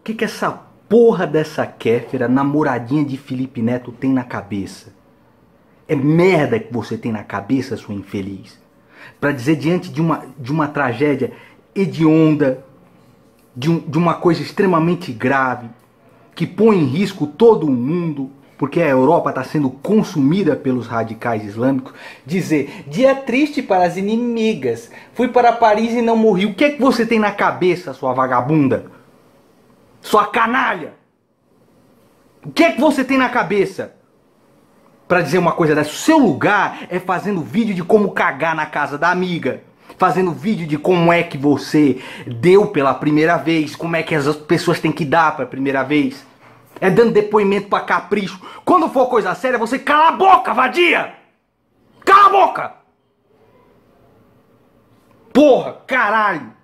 que essa porra dessa Kéfera, namoradinha de Felipe Neto, tem na cabeça? É merda que você tem na cabeça, sua infeliz. Pra dizer diante de uma tragédia hedionda, de uma coisa extremamente grave, que põe em risco todo o mundo, porque a Europa está sendo consumida pelos radicais islâmicos, dizer, dia triste para as inimigas, fui para Paris e não morri. O que é que você tem na cabeça, sua vagabunda? Sua canalha! O que é que você tem na cabeça para dizer uma coisa dessa? O seu lugar é fazendo vídeo de como cagar na casa da amiga, fazendo vídeo de como é que você deu pela primeira vez, como é que as pessoas têm que dar pela primeira vez. É dando depoimento pra capricho. Quando for coisa séria, você cala a boca, vadia! Cala a boca! Porra, caralho!